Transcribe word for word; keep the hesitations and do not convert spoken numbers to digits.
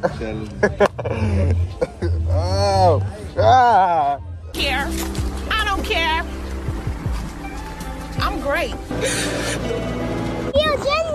Oh, ah. Care. I don't care. I'm great.